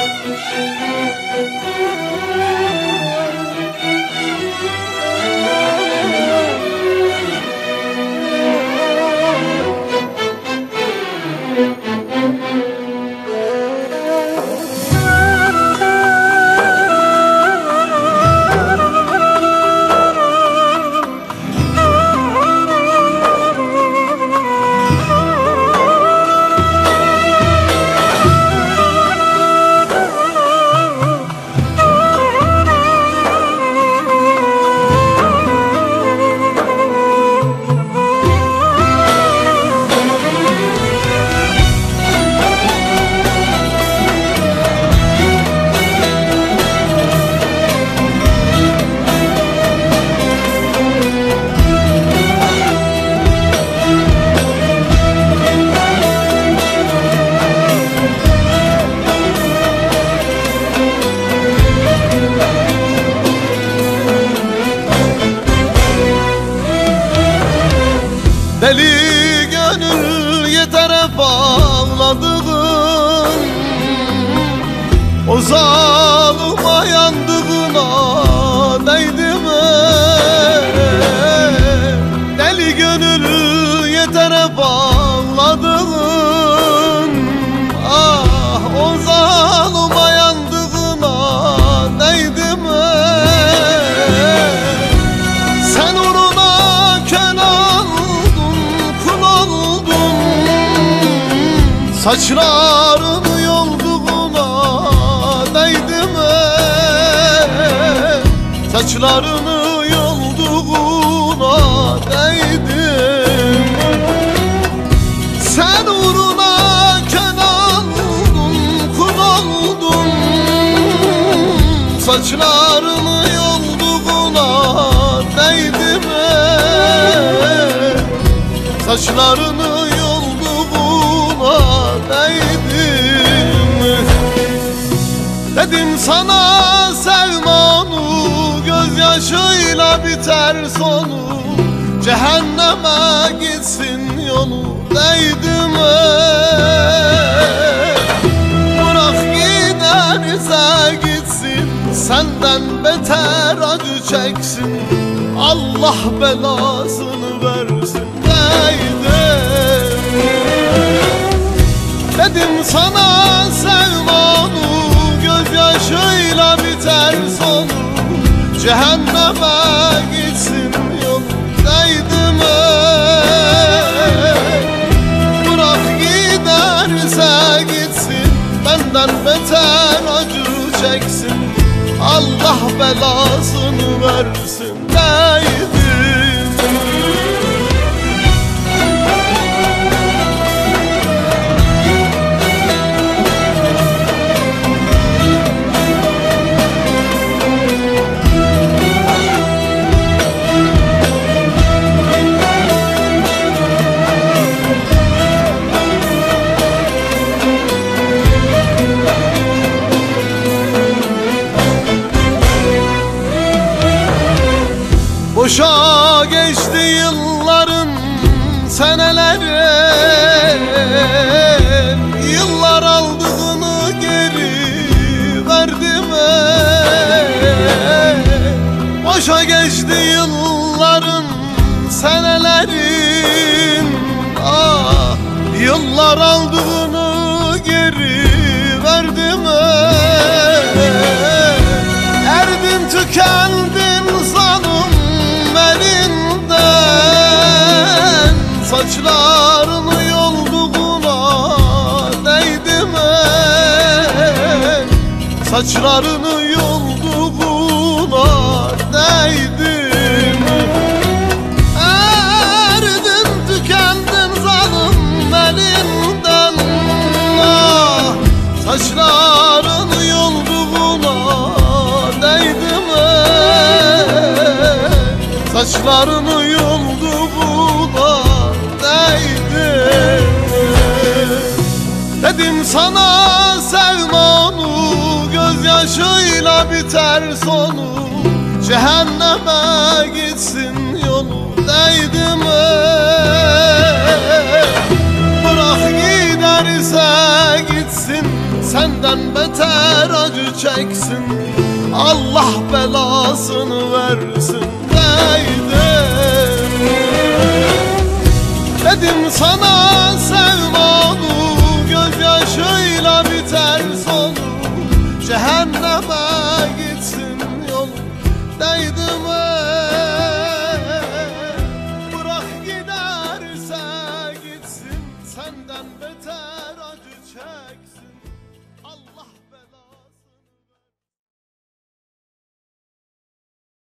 Deli gönül yeter bağladığın, o zalıma yandığına değdi mi? Deli gönül yeter bağladığın, ah o zalıma yandığına değdi mi? Sen uğruna kön oldun, kul oldun, saçlarını yolduğuna değdi mi? Saçlarını yolduğuna değdi mi? Sen uğruna kön oldun, kul oldun, saçlarını yolduğuna değdi mi? Saçlarını yolduğuna değdi mi? Dedim sana sevme onu, gözyaşıyla biter sonu, cehenneme gitsin yolu değdi mi? Bırak giderse gitsin, senden beter acı çeksin, Allah belasını versin değdi mi? Dedim sana sevme onu, gözyaşıyla biter sonu, cehenneme gitsin yolu değdi mi? Bırak giderse gitsin, benden beter acı çeksin, Allah belasını versin değdi mi? Boşa geçti yılların, senelerin, yıllar aldığını geri verdi mi? Boşa geçti yılların, senelerin, ah yıllar aldığını geri verdi mi? Erdin tükendin sanım elinden, saçlarını yolduğuna değdi mi? Saçlarını yolduğuna değdi mi? Erdin tükendin zalim elinden, ah saçlarını yolduğuna değdi mi? Saçlarını yolduğuna değdi mi? Dedim sana sevme onu, gözyaşıyla biter sonu, cehenneme gitsin yolu değdi mi? Bırak giderse gitsin, senden beter acı çeksin, Allah belasını versin deydim. Dedim sana sevme onu, gözyaşıyla biter sonu, cehenneme gitsin yolu deydim.